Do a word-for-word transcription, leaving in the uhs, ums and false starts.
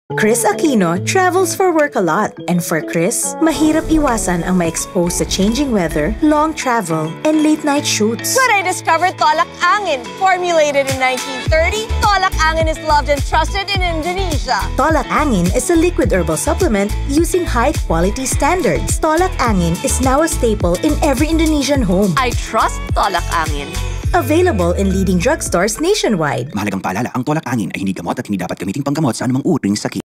Chris Aquino travels for work a lot, and for Chris, mahirap iwasan ang ma-expose sa changing weather, long travel, and late-night shoots. But I discovered Tolak Angin. Formulated in nineteen thirty, Tolak Angin is loved and trusted in Indonesia. Tolak Angin is a liquid herbal supplement using high-quality standards. Tolak Angin is now a staple in every Indonesian home. I trust Tolak Angin. Available in leading drugstores nationwide. Mahalagang paalala, ang tolak angin ay hindi gamot at hindi dapat gamitin panggamot sa anumang uring sakit.